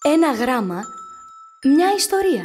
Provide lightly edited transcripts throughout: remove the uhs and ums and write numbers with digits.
Ένα γράμμα, μια ιστορία.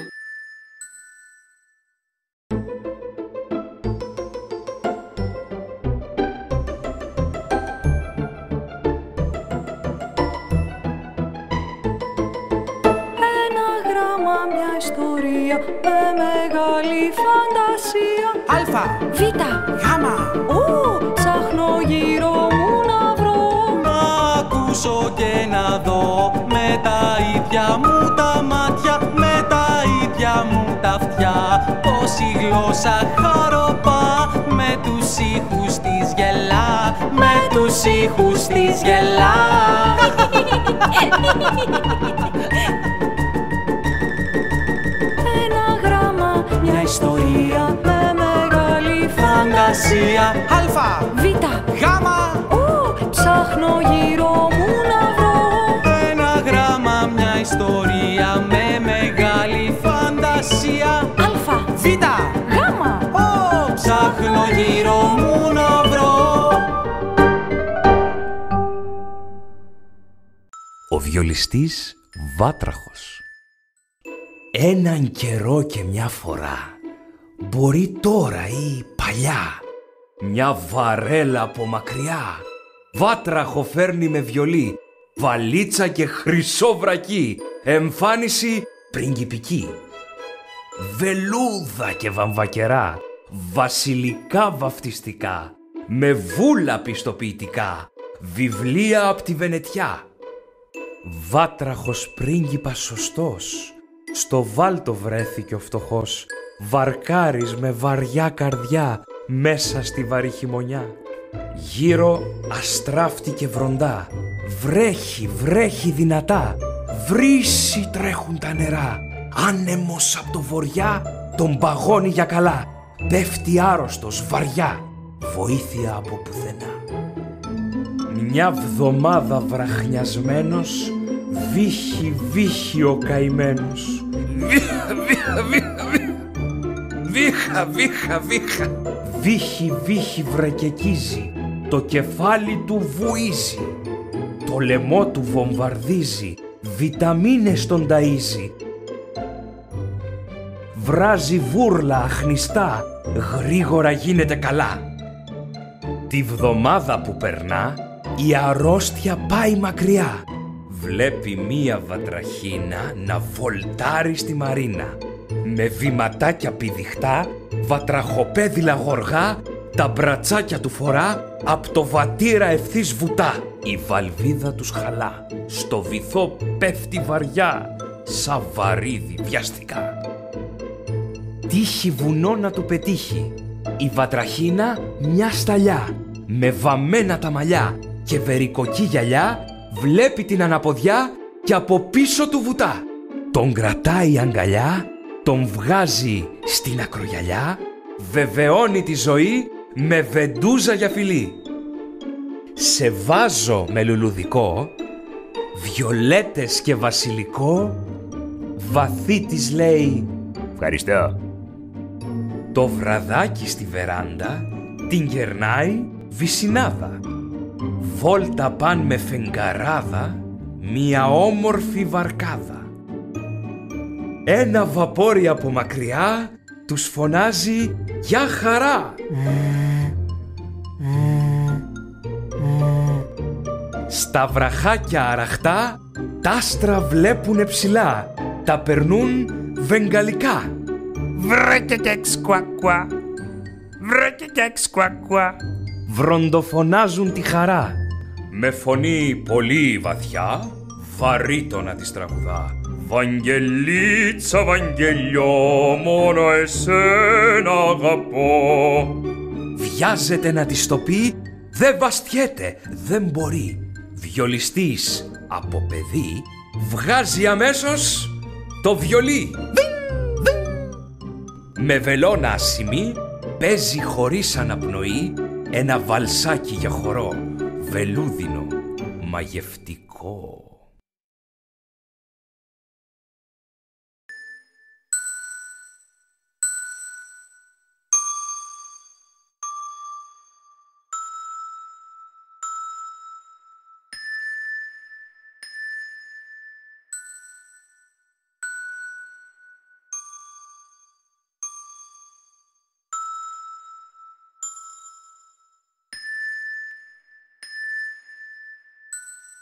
Ένα γράμμα, μια ιστορία με μεγάλη φαντασία. Αλφα, Β, γάμα, ψάχνω γύρω μου να βρω. να ακούσω και να δω με τα ίδια μου τα μάτια, με τα ίδια μου τα αυτιά, πως η γλώσσα χαροπά με τους ήχους της γελά, με τους ήχους της γελά. Ένα γράμμα, μια ιστορία με μεγάλη φαντασία. Αλφα, Β, γάμα, ψάχνω γύρω μου να βρω. ένα γράμμα, μια ιστορία με μεγάλη φαντασία. Αλφα, Β, γάμα, ψάχνω γύρω μου να βρω. Ο βιολιστής Βάτραχος. Έναν καιρό και μια φορά, μπορεί τώρα ή παλιά, μια βαρέλα από μακριά, Βάτραχο φέρνει με βιολί, βαλίτσα και χρυσό βρακί, εμφάνιση πριγκιπική. Βελούδα και βαμβακερά, βασιλικά βαφτιστικά, με βούλα πιστοποιητικά, βιβλία απ' τη Βενετιά. Βάτραχος πρίγκιπας σωστός, στο βάλτο βρέθηκε ο φτωχός, βαρκάρης με βαριά καρδιά μέσα στη βαρύ χειμωνιά. Γύρω αστράφτη και βροντά, βρέχει δυνατά, βρύση τρέχουν τα νερά, άνεμος απ' το βοριά τον παγώνει για καλά, πέφτει άρρωστος βαριά, βοήθεια από πουθενά. Μια βδομάδα βραχνιασμένος, βύχει ο καημένος. Βύχει βρεκεκίζει, το κεφάλι του βουίζει, το λαιμό του βομβαρδίζει, βιταμίνες τον ταΐζει. Βράζει βούρλα αχνιστά, γρήγορα γίνεται καλά. Τη βδομάδα που περνά, η αρρώστια πάει μακριά. Βλέπει μία βατραχίνα να βολτάρει στη μαρίνα. Με βηματάκια πηδιχτά, βατραχοπέδιλα γοργά, τα μπρατσάκια του φορά, απ' το βατήρα ευθύς βουτά. Η βαλβίδα τους χαλά, στο βυθό πέφτει βαριά, σαν βαρύδι βιαστικά. Τύχει βουνό να του πετύχει, η βατραχίνα μια σταλιά, με βαμμένα τα μαλλιά και βερικοκή γυαλιά, βλέπει την αναποδιά και από πίσω του βουτά. Τον κρατάει αγκαλιά, τον βγάζει στην ακρογιαλιά, βεβαιώνει τη ζωή με βεντούζα για φιλί. Σε βάζο με λουλουδικό, βιολέτες και βασιλικό, βαθύ της λέει «Ευχαριστώ». Το βραδάκι στη βεράντα την γερνάει βυσινάδα. Βόλτα παν με φεγγαράδα, μια όμορφη βαρκάδα. Ένα βαπόρι από μακριά τους φωνάζει «Γεια χαρά». Στα βραχάκια αραχτά τ' άστρα βλέπουνε ψηλά, τα περνούν βεγγαλικά. Βρεκεκεξ κουακουά, βρεκεκεξ κουακουά. Βροντοφωνάζουν τη χαρά. Με φωνή πολύ βαθιά, βαρύτονα της τραγουδά. Βαγγελίτσα, Βαγγελιό, μόνο εσένα αγαπώ. Βιάζεται να της το πει, δεν βαστιέται, δεν μπορεί. Βιολιστής από παιδί, βγάζει αμέσως το βιολί. Με βελόνα ασημή, παίζει χωρίς αναπνοή ένα βαλσάκι για χορό, βελούδινο, μαγευτικό.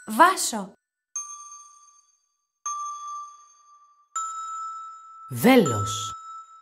Βάσο. Βέλος.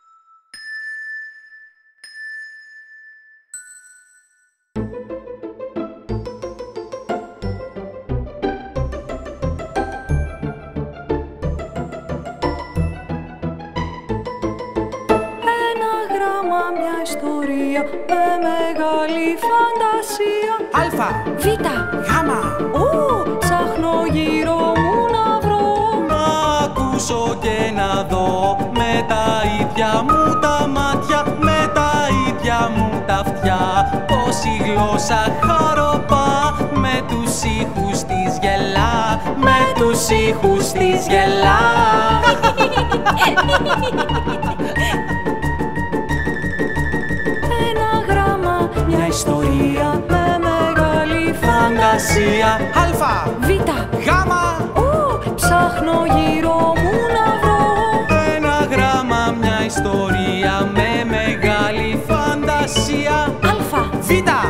Μια ιστορία με μεγάλη φαντασία. Αλφα, Β, γάμα, ψάχνω γύρω μου να βρω. να ακούσω και να δω με τα ίδια μου τα μάτια, με τα ίδια μου τα αυτιά, πως η γλώσσα χαροπά με τους ήχους της γελά, με τους ήχους της γελά. Μια ιστορία με μεγάλη φαντασία. Αλφα, Β, γάμα, ψάχνω γύρω μου να βρω. ένα γράμμα, μια ιστορία με μεγάλη φαντασία. Α, Β,